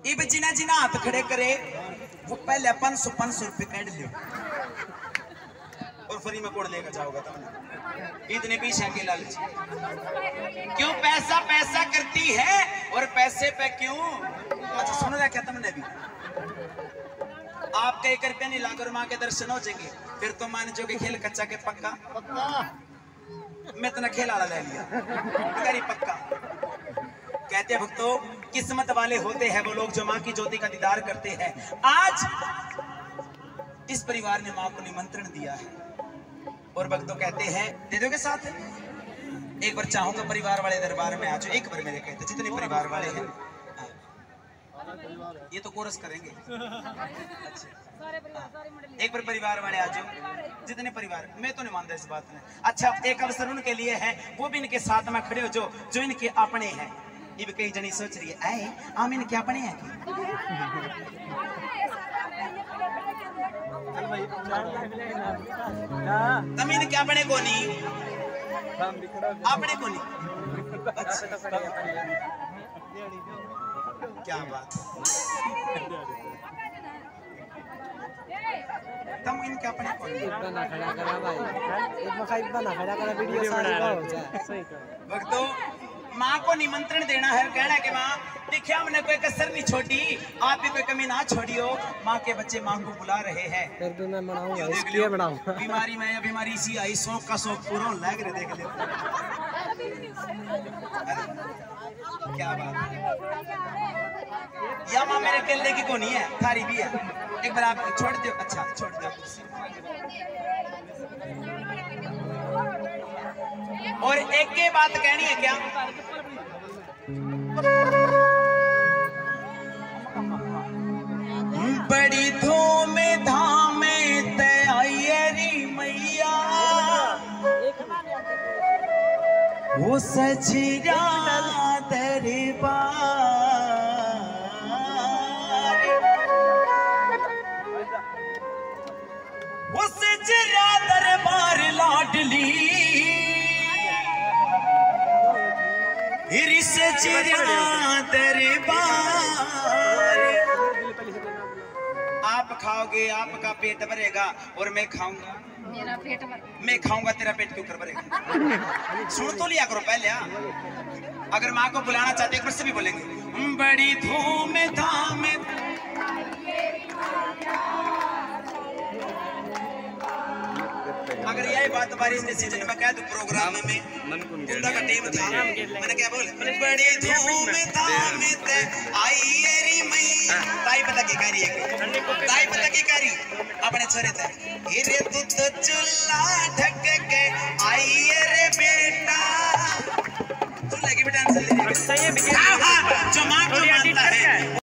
इब जिना जिना हाथ खड़े करे वो पहले 500 रुपए काट ले और फ्री में कोड लेकर जाओगा तुमने। इतने पीछे के लालच क्यों? पैसा पैसा करती है और पैसे पे क्यों? अच्छा सुन रहा क्या तुमने भी? आपका 1 रुपया नहीं लाकर माँ के दर्शन हो जाएंगे, फिर तो मान जो कि खेल कच्चा के पक्का। मैं इतना खेल आड़ा ले लिया पक्का। कहते हैं भक्तों, किस्मत वाले होते हैं वो लोग जो माँ की ज्योति का दीदार करते हैं। आज इस परिवार ने माँ को निमंत्रण दिया है और भक्तों कहते हैं दे दोगे साथ? एक बार चाहूंगा परिवार वाले दरबार में आ जाओ। एक बार मेरे कहते जितने परिवार वाले हैं ये तो कोरस करेंगे। अच्छा एक बार परिवार वाले आ जाओ, जितने परिवार। मैं तो नहीं मानता इस बात में। अच्छा एक अवसर उनके लिए है, वो भी इनके साथ में खड़े हो जो इनके अपने हैं। ये भी कई जनी सोच रही है आए आम इनके अपने हैं कि तम इनके अपने को नहीं अपने को नहीं। अच्छा क्या बात, तुम इनके अपने को नहीं। भक्तों माँ को निमंत्रण देना है, कहना है कि माँ देखिए हमने कोई कसर नहीं छोड़ी, आप भी कोई कमी ना छोड़ियो। माँ के बच्चे माँ को बुला रहे हैं। फिर भी मैं बनाऊंगा, इसलिए बनाऊंगा। बीमारी में या बीमारी इसी आई, शौक का शौक पूरा लग रहे देख ले। क्या बात है या माँ मेरे केले की को नहीं है, थारी भी है। एक बार आप छोड़ दो। अच्छा छोड़ दो। और एक के बात कहनी है क्या? बड़ी धूम धाम तैयारी मैया वो सजरा दरबार, वो सजरा दरबार लाडली दरबार। आप खाओगे आपका पेट भरेगा और मैं खाऊंगा मेरा पेट मैं खाऊंगा तेरा पेट क्यों कर भरेगा? सुन तो लिया करो पहले। अगर माँ को बुलाना चाहते एक बार से भी बोलेंगे बड़ी धूम धाम। अगर यही बात बारिश के सीजन में कह दूं प्रोग्राम में कुंदा का टीम था, मैंने क्या बोले बड़ी धूम धाम ते आई रे मैया। ताई पता की कह रही है, ताई पता की कह रही अपने छोरे थे रे तू तो चुल्ला ढक के आई रे बेटा। तू लगी बेटा आंसर दे। हां जो मां को मानता है